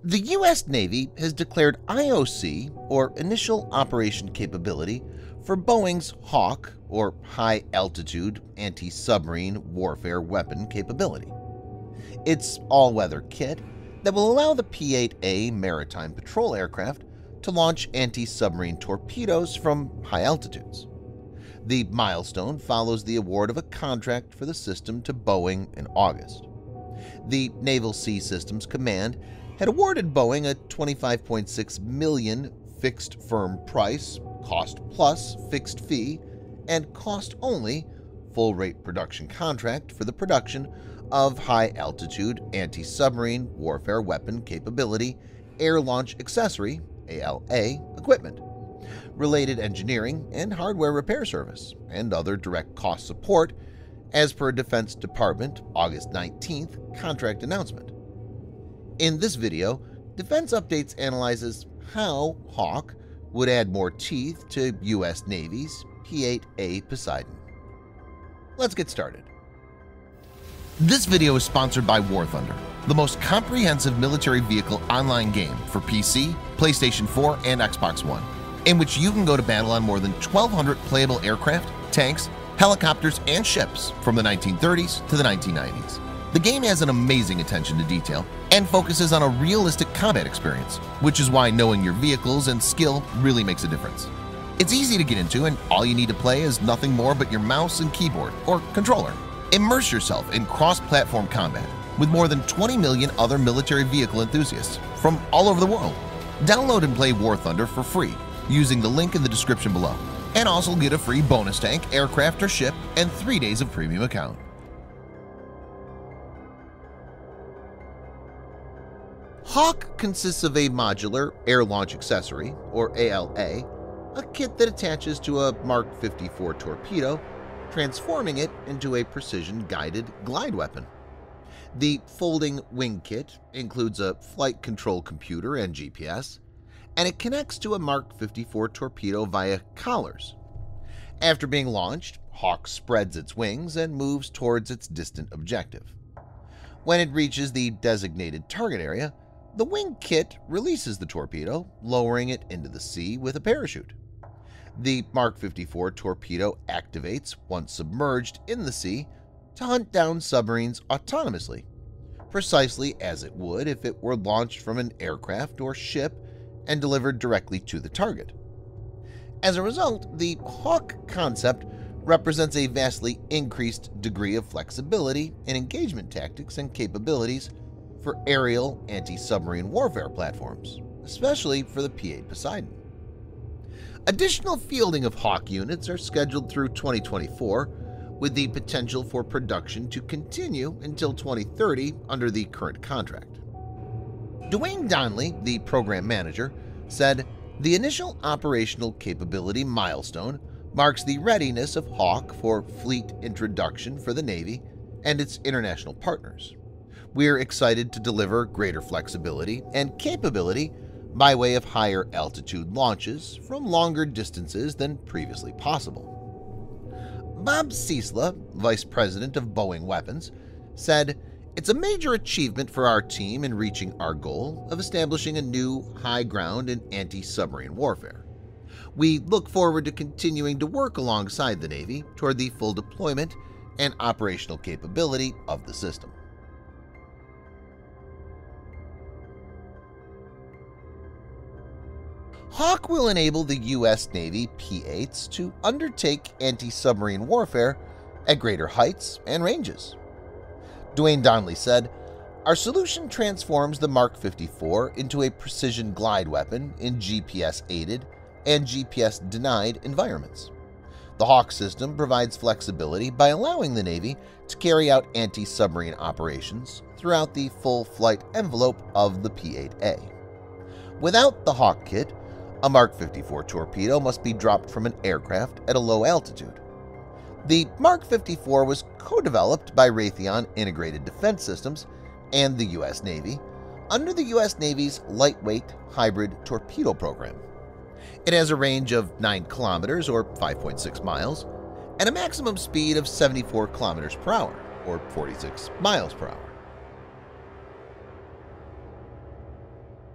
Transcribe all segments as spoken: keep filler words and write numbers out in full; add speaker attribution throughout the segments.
Speaker 1: The U S Navy has declared I O C, or Initial Operation Capability, for Boeing's HAAWC, or High Altitude Anti-Submarine Warfare Weapon capability. It's all-weather kit that will allow the P eight A maritime patrol aircraft to launch anti-submarine torpedoes from high altitudes. The milestone follows the award of a contract for the system to Boeing in August. The Naval Sea Systems Command had awarded Boeing a twenty-five point six million dollars fixed firm price, cost-plus fixed fee, and cost-only full-rate production contract for the production of high-altitude anti-submarine warfare weapon capability air launch accessory (A L A) equipment, related engineering and hardware repair service, and other direct cost support, as per Defense Department August nineteenth contract announcement. In this video, Defense Updates analyzes how HAAWC would add more teeth to U S Navy's P eight A Poseidon. Let's get started. This video is sponsored by War Thunder, the most comprehensive military vehicle online game for P C, PlayStation four, and Xbox One, in which you can go to battle on more than twelve hundred playable aircraft, tanks, helicopters, and ships from the nineteen thirties to the nineteen nineties. The game has an amazing attention to detail and focuses on a realistic combat experience, which is why knowing your vehicles and skill really makes a difference. It's easy to get into, and all you need to play is nothing more but your mouse and keyboard or controller. Immerse yourself in cross-platform combat with more than twenty million other military vehicle enthusiasts from all over the world. Download and play War Thunder for free using the link in the description below, and also get a free bonus tank, aircraft, or ship, and three days of premium account. HAAWC consists of a modular air launch accessory, or A L A, a kit that attaches to a Mark fifty-four torpedo, transforming it into a precision-guided glide weapon. The folding wing kit includes a flight control computer and G P S, and it connects to a Mark fifty-four torpedo via collars. After being launched, HAAWC spreads its wings and moves towards its distant objective. When it reaches the designated target area, the wing kit releases the torpedo, lowering it into the sea with a parachute. The Mark fifty-four torpedo activates once submerged in the sea to hunt down submarines autonomously, precisely as it would if it were launched from an aircraft or ship and delivered directly to the target. As a result, the HAAWC concept represents a vastly increased degree of flexibility in engagement tactics and capabilities for aerial anti-submarine warfare platforms, especially for the P eight Poseidon. Additional fielding of HAAWC units are scheduled through twenty twenty-four, with the potential for production to continue until twenty thirty under the current contract. Dwayne Donnelly, the program manager, said, "The initial operational capability milestone marks the readiness of HAAWC for fleet introduction for the Navy and its international partners. We're excited to deliver greater flexibility and capability by way of higher altitude launches from longer distances than previously possible." Bob Ciesla, Vice President of Boeing Weapons, said, "It's a major achievement for our team in reaching our goal of establishing a new high ground in anti-submarine warfare. We look forward to continuing to work alongside the Navy toward the full deployment and operational capability of the system." HAAWC will enable the U S Navy P eights to undertake anti-submarine warfare at greater heights and ranges. Dwayne Donnelly said, "Our solution transforms the Mark fifty-four into a precision glide weapon in G P S-aided and G P S-denied environments. The HAAWC system provides flexibility by allowing the Navy to carry out anti-submarine operations throughout the full flight envelope of the P eight A. Without the HAAWC kit, a Mark fifty-four torpedo must be dropped from an aircraft at a low altitude. The Mark fifty-four was co-developed by Raytheon Integrated Defense Systems and the U S Navy under the U S Navy's Lightweight Hybrid Torpedo Program. It has a range of nine kilometers or five point six miles and a maximum speed of seventy-four kilometers per hour or forty-six miles per hour.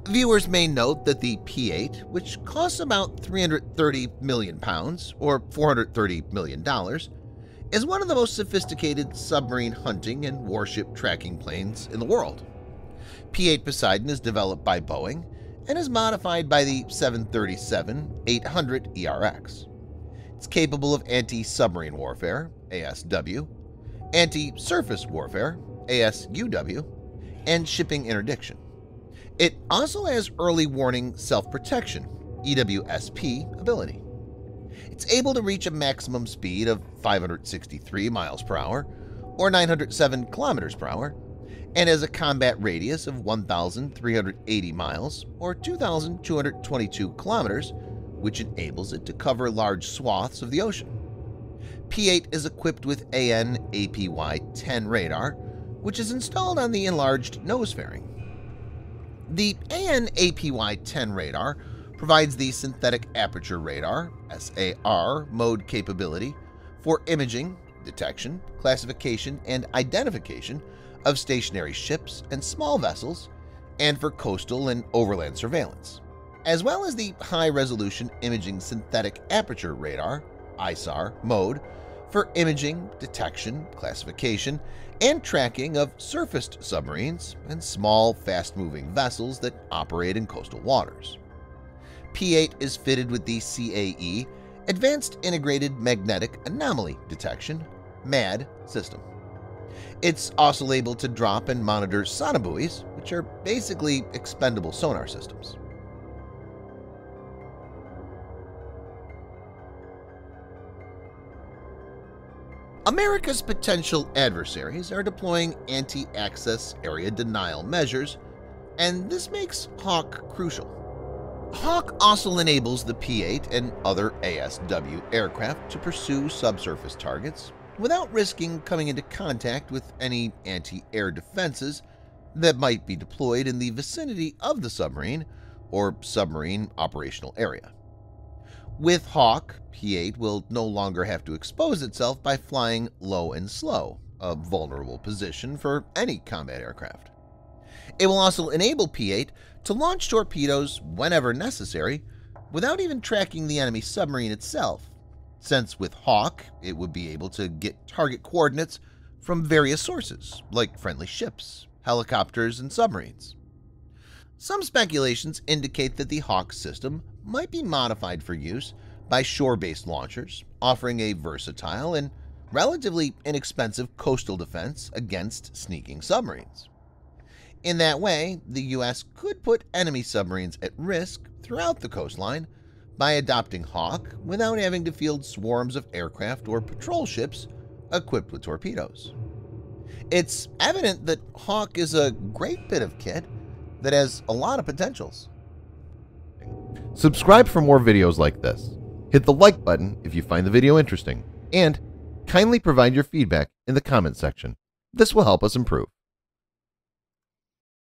Speaker 1: Viewers may note that the P eight, which costs about three hundred thirty million pounds or four hundred thirty million dollars, is one of the most sophisticated submarine hunting and warship tracking planes in the world. P eight Poseidon is developed by Boeing and is modified by the seven thirty-seven eight hundred E R X. It's capable of anti-submarine warfare, A S W, anti-surface warfare, A S U W, and shipping interdiction. It also has early warning self-protection, E W S P, ability. It's able to reach a maximum speed of five hundred sixty-three miles per hour or nine hundred seven kilometers per hour and has a combat radius of one thousand three hundred eighty miles or two thousand two hundred twenty-two kilometers, which enables it to cover large swaths of the ocean. P eight is equipped with A N A P Y ten radar, which is installed on the enlarged nose fairing. The A N A P Y ten radar provides the synthetic aperture radar S A R mode capability for imaging, detection, classification, and identification of stationary ships and small vessels, and for coastal and overland surveillance, as well as the high-resolution imaging synthetic aperture radar I S A R mode for imaging, detection, classification, and tracking of surfaced submarines and small, fast-moving vessels that operate in coastal waters. P eight is fitted with the C A E Advanced Integrated Magnetic Anomaly Detection M A D system. It's also able to drop and monitor sonobuoys, which are basically expendable sonar systems. America's potential adversaries are deploying anti-access area denial measures, and this makes HAAWC crucial. HAAWC also enables the P eight and other A S W aircraft to pursue subsurface targets without risking coming into contact with any anti-air defenses that might be deployed in the vicinity of the submarine or submarine operational area. With HAAWC, P eight will no longer have to expose itself by flying low and slow, a vulnerable position for any combat aircraft. It will also enable P eight to launch torpedoes whenever necessary without even tracking the enemy submarine itself, since with HAAWC it would be able to get target coordinates from various sources like friendly ships, helicopters, and submarines. Some speculations indicate that the HAAWC system might be modified for use by shore-based launchers, offering a versatile and relatively inexpensive coastal defense against sneaking submarines. In that way, the U S could put enemy submarines at risk throughout the coastline by adopting HAAWC without having to field swarms of aircraft or patrol ships equipped with torpedoes. It's evident that HAAWC is a great bit of kit that has a lot of potentials.
Speaker 2: Subscribe for more videos like this. Hit the like button if you find the video interesting, and kindly provide your feedback in the comment section. This will help us improve.